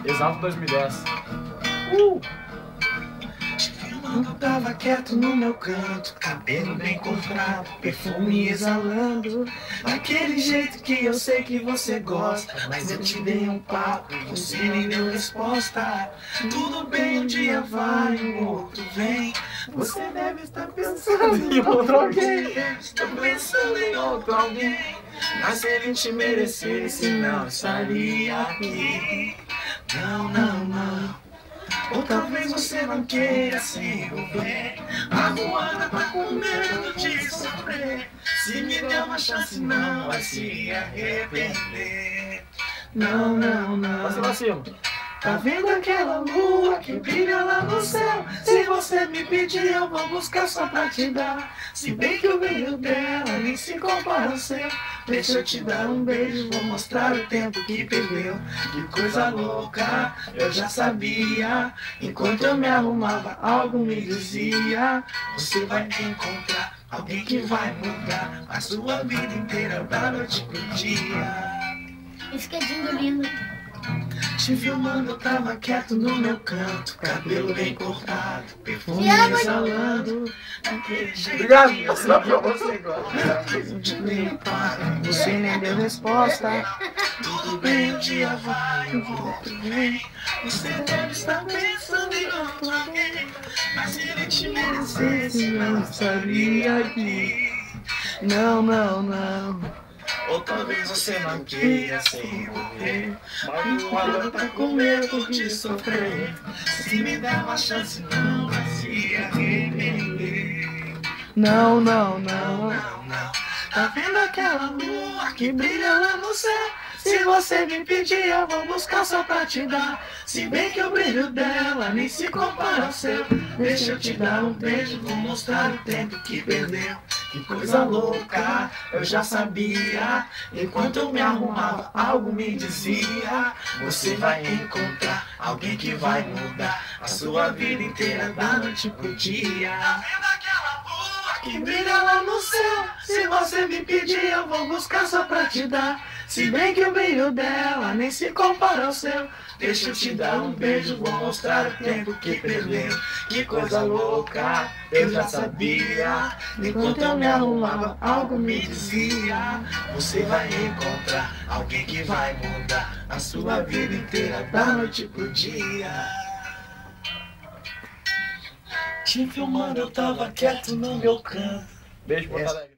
Exalto 2010. Eu tava quieto no meu canto, cabelo bem cortado, perfume exalando, daquele jeito que eu sei que você gosta. Mas eu te dei um papo e você nem deu resposta. Tudo bem, um dia vai, um outro vem. Você deve estar pensando em outro alguém. Estou pensando em outro alguém. Mas se ele te merecesse, não estaria aqui. Não, não, não. Ou talvez você não queira se envolver. A Ruana tá com medo de sofrer. Se me der uma chance, não vai se arrepender. Não, não, não. Pra cima. Tá vendo aquela lua que brilha lá no céu? Se você me pedir, eu vou buscar só pra te dar. Se bem que o brilho dela nem se compara ao seu. Deixa eu te dar um beijo, vou mostrar o tempo que perdeu. Que coisa louca, eu já sabia. Enquanto eu me arrumava, algo me dizia: você vai encontrar alguém que vai mudar a sua vida inteira, da noite pro dia. Isso que é lindo. Te filmando, eu tava quieto no meu canto, cabelo bem cortado, perfume exalando, daquele jeito. Obrigado. Que eu sei que você gosta. Eu te dei um papo, você nem deu resposta. Tudo bem, um dia vai, o outro vem. Você deve estar pensando em outro alguém, mas se ele te merecesse, não estaria aqui. Não, não, não. Ou talvez você não queira se envolver. Mas o amor tá com medo de sofrer. Se me der uma chance, não vai se arrepender. Não, não, não, não, não. Tá vendo aquela lua que brilha lá no céu? Se você me pedir, eu vou buscar só pra te dar. Se bem que o brilho dela nem se compara ao seu. Deixa eu te dar um beijo, vou mostrar o tempo que perdeu. Que coisa louca, eu já sabia. Enquanto eu me arrumava, algo me dizia: você vai encontrar alguém que vai mudar a sua vida inteira, da noite pro dia. Tá vendo aquela lua que brilha lá no céu? Se você me pedir, eu vou buscar só pra te dar. Se bem que o brilho dela nem se compara ao seu. Deixa eu te dar um beijo, vou mostrar o tempo que perdeu. Que coisa louca, eu já sabia. Enquanto eu me arrumava, algo me dizia: você vai encontrar alguém que vai mudar a sua vida inteira, da noite pro dia. Te filmando, eu tava quieto no meu canto. Beijo, Porto Alegre.